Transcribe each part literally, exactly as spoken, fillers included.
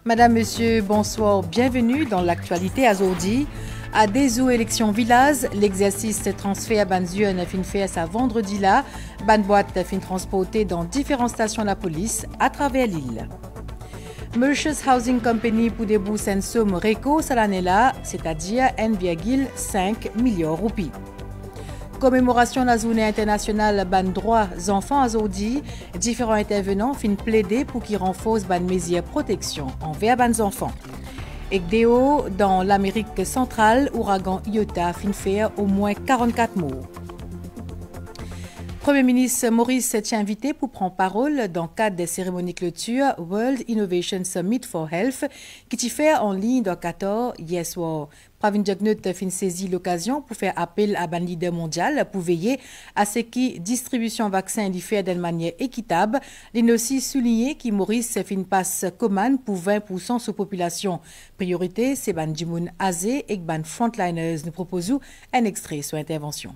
Madame, Monsieur, bonsoir, bienvenue dans l'actualité Azodi. À des élections village, l'exercice transfert Banzuen a fin fait à vendredi là. Ban boîte a fin transporté dans différentes stations de la police à travers l'île. Mauritius Housing Company pour débourser une somme réco cette année-là, c'est-à-dire un virgule cinq milliard de roupies. Commémoration de la journée internationale ban droits enfants Azodi, différents intervenants fin plaider pour qu'ils renforcent ban mesures protection envers ban enfants. Et Déo, dans l'Amérique centrale, ouragan Iota fin faire au moins quarante-quatre morts. Premier ministre Maurice s'est invité pour prendre parole dans le cadre des cérémonies clôture World Innovation Summit for Health qui s'y fait en ligne dans quatorze hier soir. Pravin Jagnut fin saisi l'occasion pour faire appel à ban leader mondial pour veiller à ce que distribution vaccin y fait d'une manière équitable. Il a aussi souligné que Maurice fin passe commande pour vingt pour cent de la population. Priorité, c'est ban Jimoun Azé et ban Frontliners. Nous proposons un extrait sur intervention.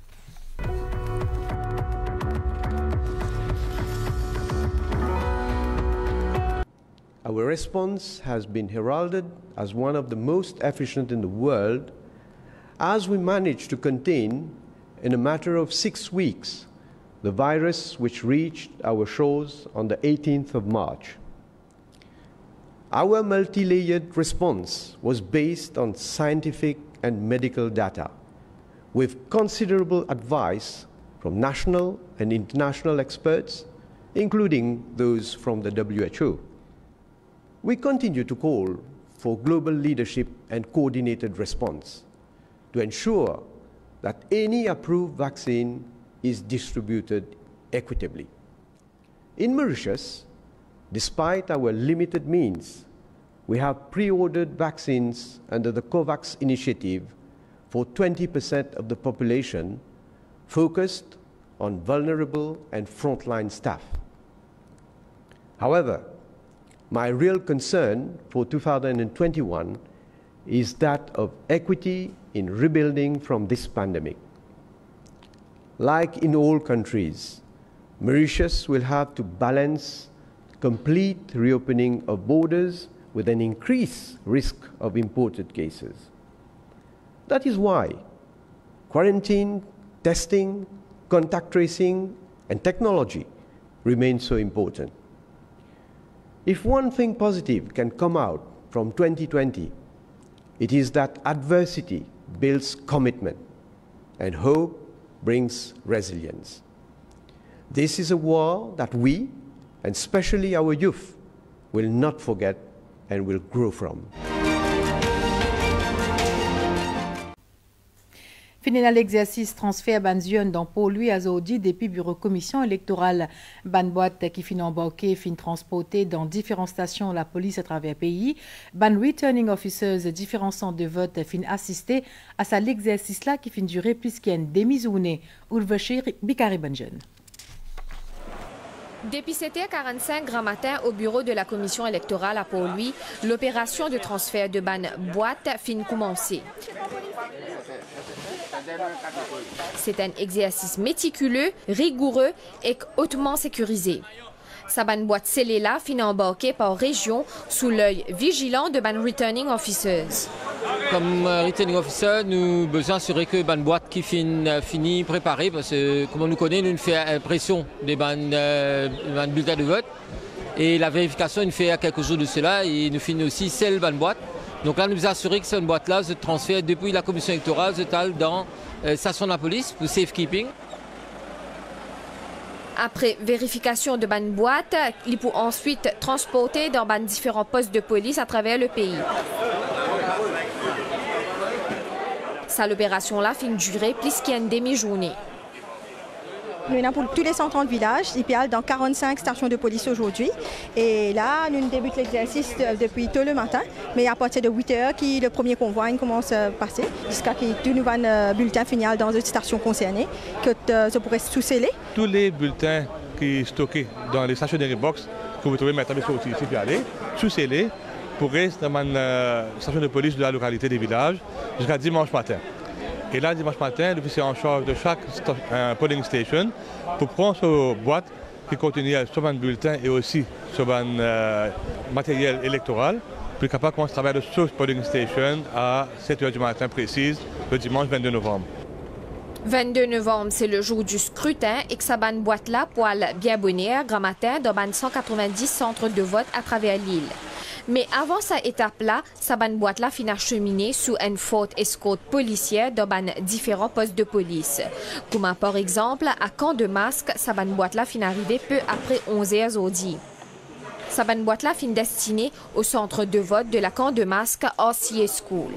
Our response has been heralded as one of the most efficient in the world, as we managed to contain, in a matter of six weeks, the virus which reached our shores on the eighteenth of March. Our multi-layered response was based on scientific and medical data, with considerable advice from national and international experts, including those from the W H O. We continue to call for global leadership and coordinated response to ensure that any approved vaccine is distributed equitably. In Mauritius, despite our limited means, we have pre-ordered vaccines under the COVAX initiative for twenty percent of the population, focused on vulnerable and frontline staff. However, my real concern for two thousand twenty-one is that of equity in rebuilding from this pandemic. Like in all countries, Mauritius will have to balance complete reopening of borders with an increased risk of imported cases. That is why quarantine, testing, contact tracing, and technology remain so important. If one thing positive can come out from twenty twenty, it is that adversity builds commitment and hope brings resilience. This is a war that we, and especially our youth, will not forget and will grow from. Fini dans l'exercice transfert Banzuen dans Pôle lui Azodi depuis bureau commission électorale. Ban boîte qui fin embarqué, fin transporté dans différentes stations la police à travers le pays. Ban returning officers différents centres de vote fin assisté à ça l'exercice là qui fin durer plus qu'une demi-journée. Ulvashir Bikari Banjen. Depuis sept heures quarante-cinq grand matin au bureau de la commission électorale à Port-Louis, l'opération de transfert de ban boîte fin commencer. C'est un exercice méticuleux, rigoureux et hautement sécurisé. Sa ban boîte scellée là fin embarquée par région sous l'œil vigilant de ban returning officers. Comme returning officer, nous avons besoin d'assurer que ban boîte qui fin fini préparée parce que comme on nous connaît, nous nous fait impression des ban, euh, ban bulletins de vote et la vérification nous fait à quelques jours de cela et nous finit aussi celle ban boîte. Donc là, nous nous assurons que cette boîte-là se transfère depuis la commission électorale dans la euh, station de la police pour safekeeping. Après vérification de ban boîte, il peut ensuite transporter dans ban différents postes de police à travers le pays. Ça, l'opération-là fin durer plus qu'une demi-journée. Nous sommes pour tous les cent trente villages, I P A L dans quarante-cinq stations de police aujourd'hui. Et là, nous débutons l'exercice depuis tôt le matin. Mais à partir de huit heures, le premier convoi commence à passer jusqu'à ce que tout nouveau bulletin final dans les stations concernées, que ça pourrait sous-sceller. Tous les bulletins qui sont stockés dans les stationary box que vous trouvez maintenant sur le site I P A L, sous-scellés, pourraient dans la station de police de la localité des villages jusqu'à dimanche matin. Et là, dimanche matin, l'officier en charge de chaque euh, polling station pour prendre cette boîte qui continue sur un bulletin et aussi sur un euh, matériel électoral. Puis capable de commencer à travailler sur polling station à sept heures du matin précise, le dimanche vingt-deux novembre. vingt-deux novembre, c'est le jour du scrutin et que sa bonne boîte là pour bien bonheur, grand matin, dans cent quatre-vingt-dix centres de vote à travers l'île. Mais avant cette étape-là, sa bonne boîte là finit cheminée sous une forte escorte policière dans différents postes de police. Comme par exemple, à Camp-de-Masque, sa bonne boîte là finit arrivée peu après onze heures aujourd'hui. Sa bonne boîte là finit destinée au centre de vote de la Camp-de-Masque R C A School.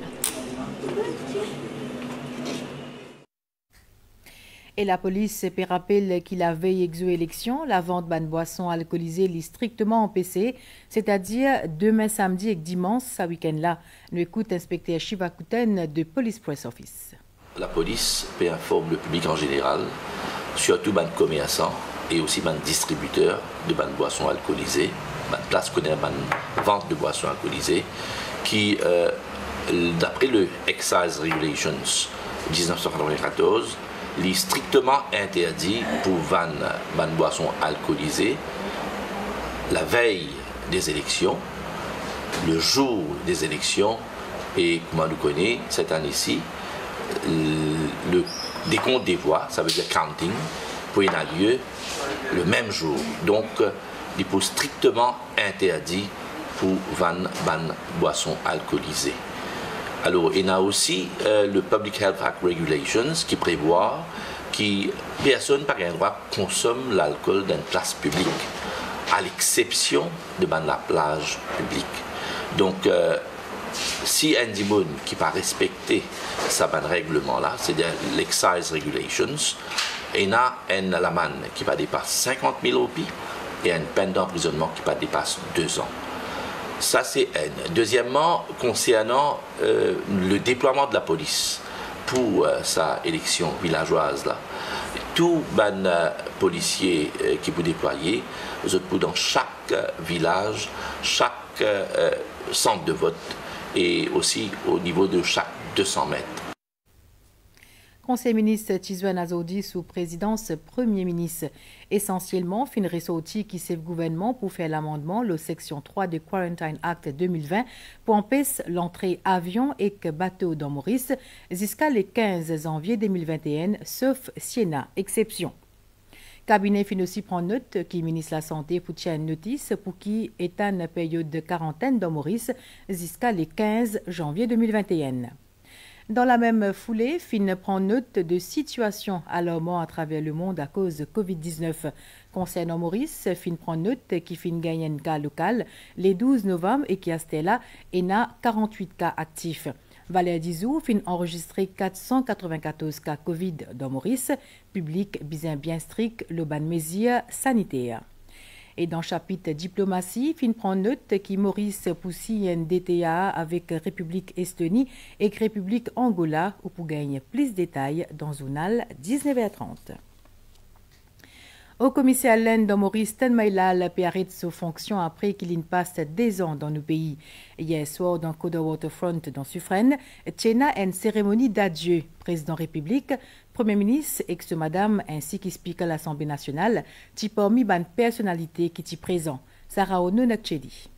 Et la police rappelle qu'il la veille exo-élection, la vente de boissons alcoolisées est strictement empêchée, c'est-à-dire demain samedi et dimanche, ce week-end-là. Nous écoute inspecteur Shivakuten de Police Press Office. La police informe le public en général, surtout les commerçants et aussi les distributeurs de boissons alcoolisées, les places connaissent la vente de boissons alcoolisées, qui, euh, d'après le Excise Regulations dix-neuf cent quatre-vingt-quatorze, il est strictement interdit pour vendre des boissons alcoolisées la veille des élections, le jour des élections et, comme on le connaît, cette année-ci, le décompte des voix, ça veut dire counting, pour y avoir lieu le même jour. Donc, il est strictement interdit pour vendre des boissons alcoolisées. Alors, il y a aussi euh, le Public Health Act Regulations qui prévoit que personne par un droit consomme l'alcool dans une place publique, à l'exception de la plage publique. Donc, euh, si un dimon qui n'a pas respecté ce règlement-là, c'est-à-dire l'Excise Regulations, il y a un amende qui va dépasser cinquante mille roupies et une peine d'emprisonnement qui va dépasser deux ans. Ça, c'est un. Deuxièmement, concernant euh, le déploiement de la police pour euh, sa élection villageoise, là, tous les euh, policiers euh, qui vous déployer, vous êtes dans chaque euh, village, chaque euh, centre de vote et aussi au niveau de chaque deux cents mètres. Conseil ministre Tizouane Azodi sous présidence Premier ministre. Essentiellement, fin ressorti qui c'est le gouvernement pour faire l'amendement, la section trois du Quarantine Act deux mille vingt, pour empêcher l'entrée avion et bateau dans Maurice jusqu'à le quinze janvier deux mille vingt et un, sauf Siena, exception. Cabinet fin aussi prend note qui ministre de la Santé pour tirer une notice pour qui est une période de quarantaine dans Maurice jusqu'à le quinze janvier deux mille vingt et un. Dans la même foulée, Fin prend note de situation alarmante à travers le monde à cause de covid dix-neuf. Concernant Maurice, Fin prend note qui Fin gagne un cas local le douze novembre et qui a là et n'a quarante-huit cas actifs. Valère Dizou Fin enregistré quatre cent quatre-vingt-quatorze cas Covid dans Maurice, public bien bien strict, le ban mesures sanitaires. Et dans le chapitre diplomatie, fin prend note qui Maurice poussi un D T A avec République Estonie et République Angola, où pour gagner plus de détails dans Journal dix-neuf heures trente. Au commissaire Laine dans Maurice, Tenmailal peut arrêter ses fonctions après qu'il passe des ans dans nos pays. Hier soir, dans Coda Waterfront, dans Suffren, tient une cérémonie d'adieu. Président République, Premier ministre, ex-madame, ainsi que Speaker de l'Assemblée nationale, qui parmi les personnalités qui y présent. Sarah Ono Nakchedi.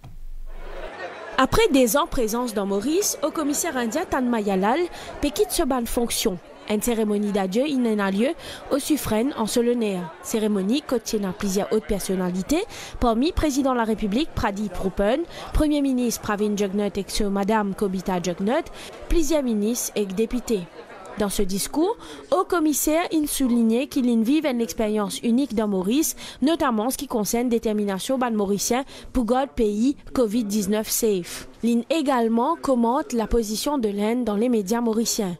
Après des ans présence dans Maurice, au commissaire indien Tenmailal peut quitter ce ban fonction. Une cérémonie d'adieu a lieu au Suffren en Solonéa. Cérémonie contient plusieurs autres personnalités, parmi président de la République Pradeep Rupan, Premier ministre Pravin Jugnauth et Madame Kobita Jugnauth, plusieurs ministres et députés. Dans ce discours, au commissaire, il soulignait qu'il vive une expérience unique dans Maurice, notamment ce qui concerne détermination ban mauricien pour garder pays covid dix-neuf safe. Il également commente la position de l'Inde dans les médias mauriciens.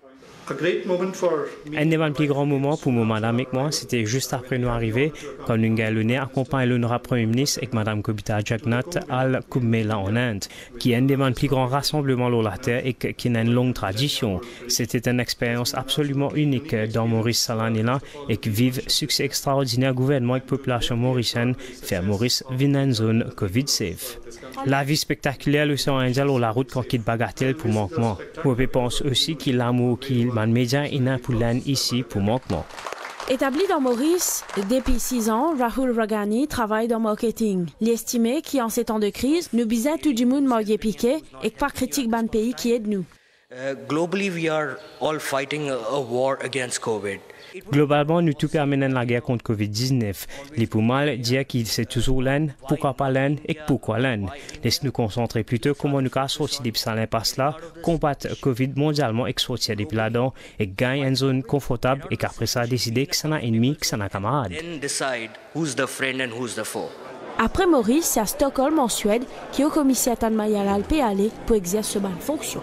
Un des plus grands moments pour moi, madame et moi, c'était juste après nous arriver, quand nous avons accompagné l'honorable Premier ministre et Madame Kobita Jugnauth à Kumbh Mela en Inde, qui est un des plus grands rassemblements sur la terre et qui a une longue tradition. C'était une expérience absolument unique dans Maurice Salanila et qui vive succès extraordinaire gouvernement et population mauricienne, faire Maurice vine une zone Covid safe. La vie spectaculaire le sang indien sur la route quand il bagatelle pour manquement. Je pense aussi qu'il l'amour qu'il man média ina pour l'an ici pour manquement. Établi dans Maurice, depuis six ans, Rahul Ragani travaille dans le marketing. Il estimait qu'en ces temps de crise, nous bisons tout le monde marié piqué et que pas critique ban pays qui aide nous. Uh, globally, we are all fighting a, a war against COVID. Globalement, nous tout permenons la guerre contre covid dix-neuf. Les pour mal dire qu'il sait toujours l'un, pourquoi pas l'un et pourquoi l'un. Laisse-nous concentrer plutôt comment nous allons sortir depuis ça l'impasse là, combattre Covid mondialement et sortir depuis là-dedans et gagner une zone confortable et qu'après ça décider que c'est un ennemi, que c'est un camarade. Then decide who's the friend and who's the foe. Après Maurice, c'est à Stockholm en Suède qui est au commissaire Tan Mayalal peut aller pour exercer cette fonction.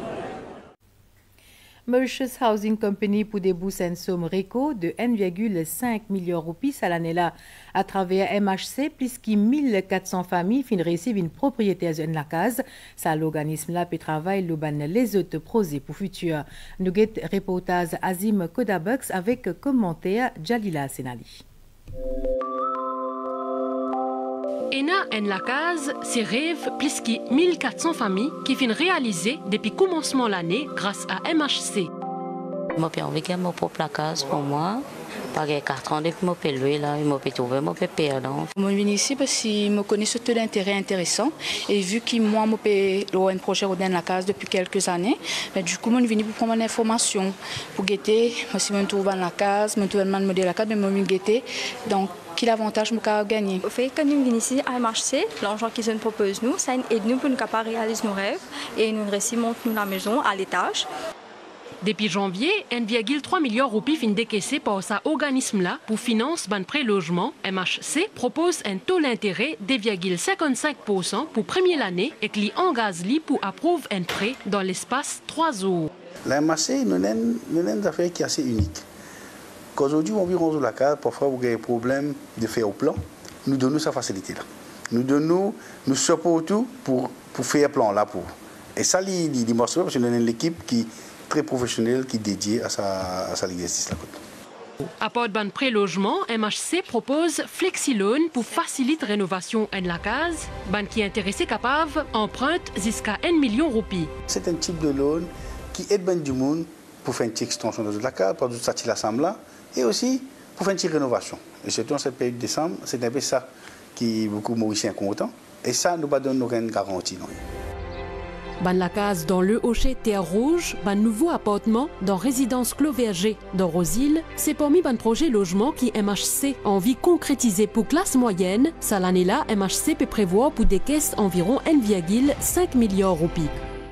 Mauritius Housing Company pour débourser une somme réco de un virgule cinq million de roupies à l'année-là. À travers M H C, plus de mille quatre cents familles fin reçoivent une propriété de la case. Ça, l'organisme-là peut travailler les autres projets pour le futur. Nous avons reportage Azim Kodabux avec commentaire Jalila Senali. Ena en la case, c'est rêve plus que mille quatre cents familles qui finissent réalisées depuis le commencement de l'année grâce à M H C. Je peux envie de mon propre case pour moi. Pas que quatre ans depuis que je peux louer là, je peux trouver, je peux perdre. Je suis venu ici parce que je connais surtout l'intérêt intéressant et vu que moi je peux louer un projet dans la case depuis quelques années, mais du coup je suis venu pour prendre une information pour guetter. Moi si je me trouve dans la case, je me trouve dans la case, mais je suis guetter. Donc quel avantage je peux gagner? Au fait, quand nous venons ici à M H C, l'argent qu'ils nous proposent nous, ça aide nous pour nous réaliser nos rêves et nous réussissons nous la maison à l'étage. Depuis janvier, un virgule trois million de roupies finit décaissé par cet organisme-là pour financer ban pré-logement. M H C propose un taux d'intérêt de deux virgule cinquante-cinq pour cent pour première année et qui engage lui pour approuver un prêt dans l'espace trois jours. La M H C, nous avons une affaire qui est assez unique. Aujourd'hui, on vit dans la case, parfois vous avez des problèmes de faire au plan. Nous donnons sa facilité-là. Nous donnons, nous supportons pour, pour faire un plan là pour. Et ça, il démontre parce que nous avons l'équipe qui très professionnel qui est dédié à sa, à sa exercice. À part ban pré-logement, M H C propose FlexiLoan pour faciliter la rénovation de la case. Ban qui est intéressé capable emprunte jusqu'à un million de roupies. C'est un type de loan qui aide ben du monde pour faire une petite extension de la case, pour tout ça qui l'assemble là, et aussi pour faire une petite rénovation. Et surtout en cette période de décembre, c'est un peu ça qui est beaucoup Mauriciens contents. Et ça, nous ne donnons aucune garantie. Non. Ban la case dans le Hocher Terre Rouge, ban nouveau appartement dans résidence Clos-Verger dans Rosil, c'est parmi ban projet logement qui M H C a envie concrétiser pour classe moyenne. Ça l'année là, M H C peut prévoir pour des caisses environ un virgule cinq million de roupies.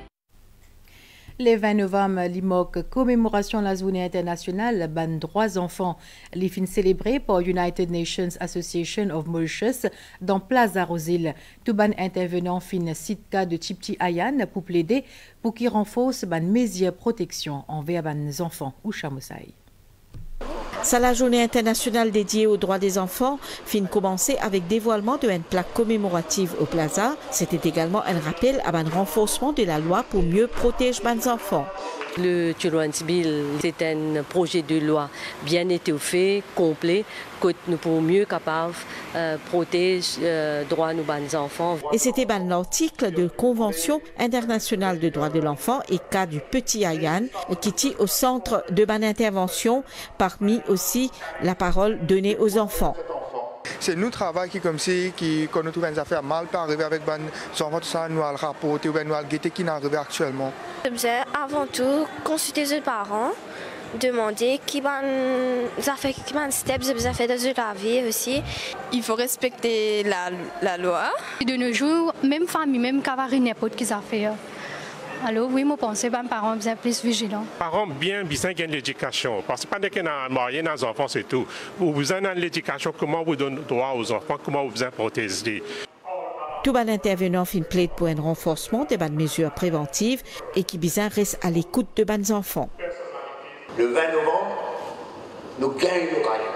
Le vingt novembre, l'I M O C, commémoration de la journée internationale ban droits enfants, les fins célébrées par United Nations Association of Mauritius dans Plaza Rosil. Tout ban intervenant fin site cas de Chipti Ayan pour plaider pour qu'il renforce ban mesures protection envers ban enfants ou chamoussaï. C'est la journée internationale dédiée aux droits des enfants, fin commencé avec dévoilement d'une plaque commémorative au Plaza. C'était également un rappel à un renforcement de la loi pour mieux protéger les enfants. Le Children's Bill, c'est un projet de loi bien étoffé, complet, que nous pouvons mieux capables euh, protéger euh, droits de nos enfants. Et c'était un article de Convention internationale des droits de l'enfant et cas du petit Ayan qui tient au centre de mon intervention, parmi aussi la parole donnée aux enfants. C'est nous travail qui comme si qui quand nous trouvons des affaires mal pas arriver avec ban enfants tout ça nous al rapporter ou nous al guetter qui n'arrive actuellement. Avant tout consulter les parents, demander qui ban affaires qui ban steps des affaires de la vie aussi. Il faut respecter la, la loi. De nos jours, même famille, même cavarine n'importe qui ça fait. Alors oui, moi pense que les parents sont plus vigilants. Les parents bien besoin de l'éducation. Parce que pas dès qu'on a marié nos enfants, c'est tout. Vous avez l'éducation, comment vous donnez droit aux enfants, comment vous en protégez. Tout bon intervenant fin plaide pour un renforcement des bonnes mesures préventives et qui bizarre reste à l'écoute de bonnes enfants. Le vingt novembre, nous gagnons nos carrières.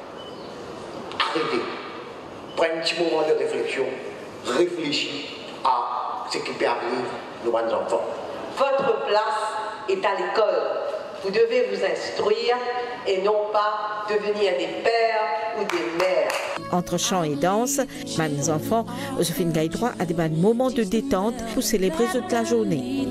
Arrêtez. Prenez un petit moment de réflexion. Réfléchissez à ce qui peut arriver nos bonnes enfants. Votre place est à l'école. Vous devez vous instruire et non pas devenir des pères ou des mères. Entre chant et danse, les enfants ont fait droit à des moments de détente pour célébrer toute la journée.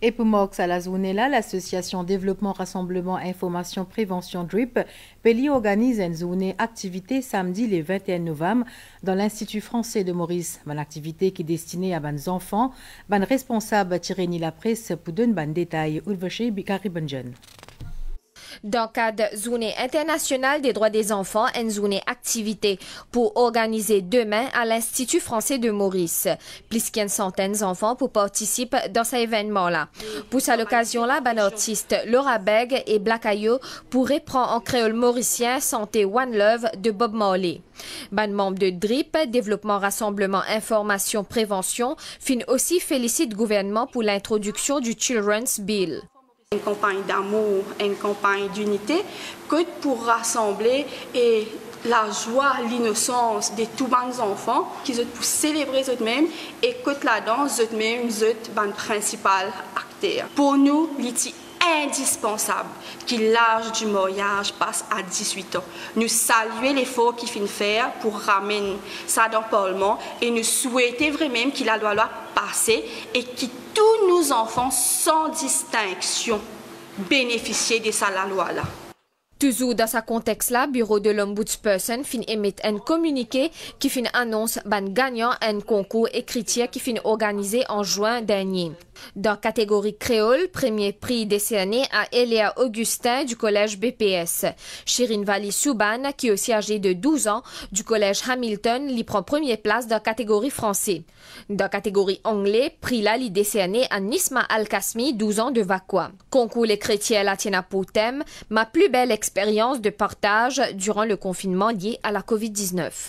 Et pour Mox à la zone là, l'association Développement, Rassemblement, Information, Prévention D R I P, Peli organise une zone activité samedi le vingt et un novembre dans l'Institut français de Maurice. Une activité qui est destinée à des enfants. Ban responsable Tireni la presse pour donner des détails. Ulvaché Bikari Benjen. Dans le cadre de Journée internationale des droits des enfants, une journée activité pour organiser demain à l'Institut français de Maurice. Plus qu'une centaine d'enfants pour participer dans cet événement-là. Pour cette occasion-là, ben artistes Laura Beg et Black Ayo pourraient prendre en créole mauricien Santé One Love de Bob Marley. Ben membre de D R I P, Développement, Rassemblement, Information, Prévention, fin aussi félicite le gouvernement pour l'introduction du Children's Bill. Une campagne d'amour, une campagne d'unité, que pour rassembler et la joie, l'innocence de tous les enfants qui sont pour célébrer eux-mêmes et que la danse eux-mêmes sont le principal acteur. Pour nous, c'est indispensable que l'âge du mariage passe à dix-huit ans. Nous saluons l'effort qu'il fait faire pour ramener ça dans le Parlement et nous souhaitons vraiment que la loi passe et que tous nos enfants, sans distinction, bénéficient de ça, la loi là. Toujours dans ce contexte-là, Bureau de l'Ombudsperson fin émettre un communiqué qui fin annonce ban gagnant un concours écriture qui fin organisé en juin dernier. Dans la catégorie créole, premier prix décerné à Eléa Augustin du collège B P S. Shirin Vali Souban, qui est aussi âgée de douze ans, du collège Hamilton, lui prend première place dans la catégorie français. Dans la catégorie anglais, prix là lui décerné à Nisma Al-Kasmi, douze ans de Vakwa. Concours les chrétiens latiens pour thème, ma plus belle expérience de partage durant le confinement lié à la COVID dix-neuf.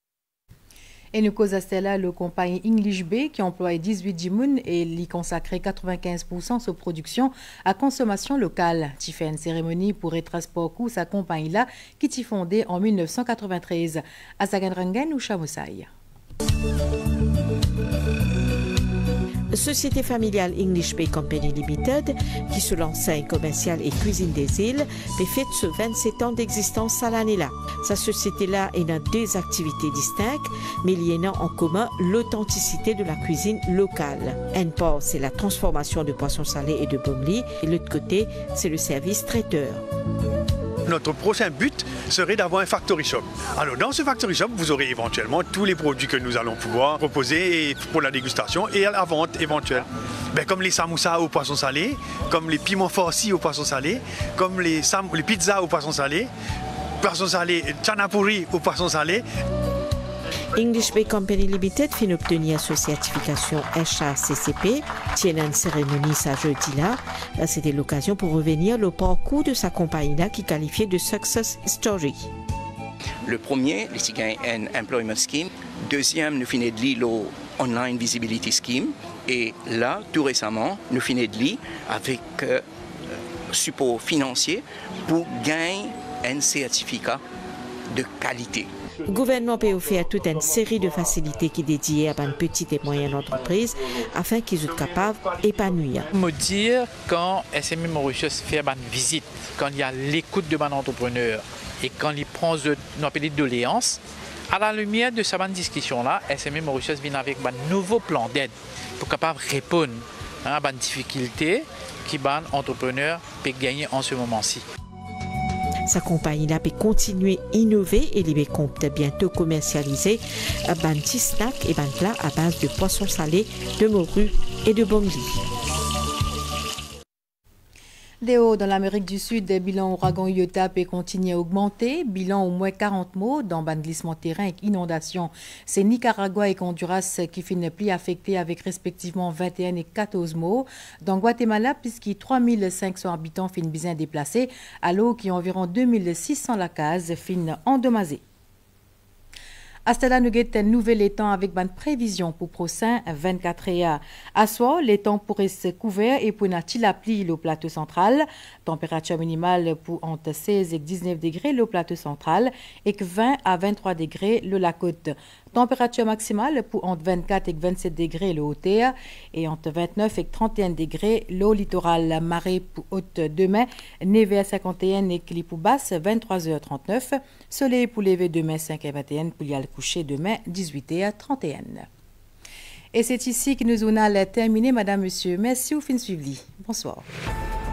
Et nous cause à là le compagnie English Bay qui emploie dix-huit dimoun et y consacrer quatre-vingt-quinze pour cent de sa production à consommation locale. Tu fait une cérémonie pour transport coup sa compagnie là qui t'y fondée en mille neuf cent quatre-vingt-treize. À Saganrangan ou Chamoussaï. Société familiale English Bay Company Limited, qui se l'enseigne commerciale et cuisine des îles, fait fête ce vingt-sept ans d'existence à l'année-là. Sa société-là est dans deux activités distinctes, mais il y a en commun l'authenticité de la cuisine locale. Un part, c'est la transformation de poissons salés et de bommelis, et l'autre côté, c'est le service traiteur. Notre prochain but serait d'avoir un factory shop. Alors dans ce factory shop, vous aurez éventuellement tous les produits que nous allons pouvoir proposer pour la dégustation et à la vente éventuelle. Ben, comme les samoussas aux poissons salés, comme les piments farcis aux poissons salés, comme les, sam les pizzas aux poissons salés, poissons salés, chanapuri aux poissons salés. English Bay Company Limited fin obtenir sa certification H A C C P. Tient une cérémonie ça jeudi là. C'était l'occasion pour revenir le parcours de sa compagnie là qui qualifiait de Success Story. Le premier, c'est un Employment Scheme. Deuxième, nous finissons de lire le Online Visibility Scheme. Et là, tout récemment, nous finissons de lire avec euh, support financier pour gagner un certificat de qualité. Le gouvernement peut offrir toute une série de facilités qui dédiées à une petite et moyenne entreprise afin qu'ils soient capables d'épanouir. Me dire quand S M E Mauritius fait une visite, quand il y a l'écoute de mon entrepreneur et quand il prend nos appels de doléances, à la lumière de cette discussion-là, S M E Mauritius vient avec un nouveau plan d'aide pour capable répondre à une difficulté que les entrepreneurs peuvent gagner en ce moment-ci. Sa compagnie là peut continuer à innover et les compte bientôt commercialiser un petit snack et un plat à base de poissons salés, de morue et de bommelis. Déo, dans l'Amérique du Sud, le bilan ouragan Iota peut continuer à augmenter. Bilan au moins quarante morts dans le glissement de terrain et inondation. C'est Nicaragua et Honduras qui finissent plus affectés avec respectivement vingt et un et quatorze morts. Dans Guatemala, puisqu'il trois mille cinq cents habitants finissent bien déplacés, alors qu'il y a environ deux mille six cents la case finissent endommagées. À ce stade, nous avons un nouvel étang avec une prévision pour le prochain vingt-quatre heures. À soir, l'étang pourrait se couvrir et pour une appli le plateau central. Température minimale pour entre seize et dix-neuf degrés le plateau central et vingt à vingt-trois degrés le la côte. Température maximale pour entre vingt-quatre et vingt-sept degrés le haut-terre et entre vingt-neuf et trente et un degrés le littoral. Marée pour haute demain, neuf à cinquante et un et clip pour basse vingt-trois heures trente-neuf. Soleil pour lever demain cinq à vingt et un pour y aller coucher demain dix-huit heures trente et un. Et c'est ici que nous allons terminer, madame, monsieur. Merci, au fin suivi. Bonsoir.